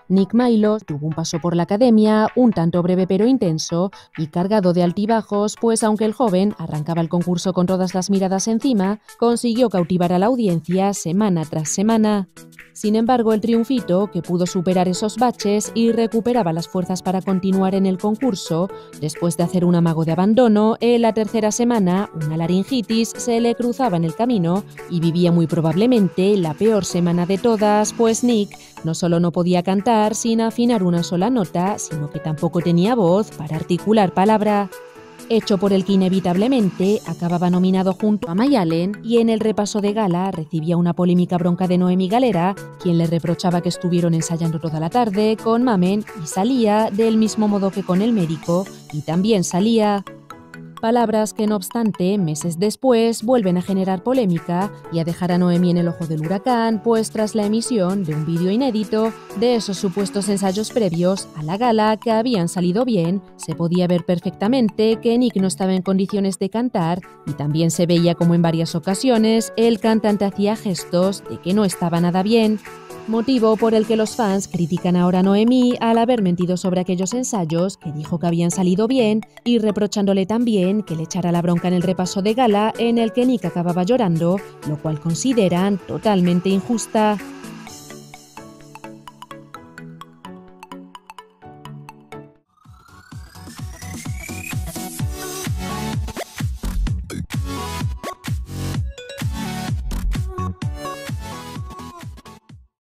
Nick Milo tuvo un paso por la academia un tanto breve pero intenso y cargado de altibajos, pues aunque el joven arrancaba el concurso con todas las miradas encima, consiguió cautivar a la audiencia semana tras semana. Sin embargo, el triunfito, que pudo superar esos baches y recuperaba las fuerzas para continuar en el concurso, después de hacer un amago de abandono, en la tercera semana una laringitis se le cruzaba en el camino y vivía muy probablemente la peor semana de todas, pues Nick no solo no podía cantar sin afinar una sola nota, sino que tampoco tenía voz para articular palabra. Hecho por el que inevitablemente acababa nominado junto a Mayalen y en el repaso de gala recibía una polémica bronca de Noemi Galera, quien le reprochaba que estuvieron ensayando toda la tarde con Mamen y salía del mismo modo que con el médico y también salía. Palabras que, no obstante, meses después vuelven a generar polémica y a dejar a Noemi en el ojo del huracán, pues tras la emisión de un vídeo inédito de esos supuestos ensayos previos a la gala que habían salido bien, se podía ver perfectamente que Nick no estaba en condiciones de cantar y también se veía como en varias ocasiones el cantante hacía gestos de que no estaba nada bien. Motivo por el que los fans critican ahora a Noemi al haber mentido sobre aquellos ensayos que dijo que habían salido bien y reprochándole también que le echara la bronca en el repaso de gala en el que Nick acababa llorando, lo cual consideran totalmente injusta.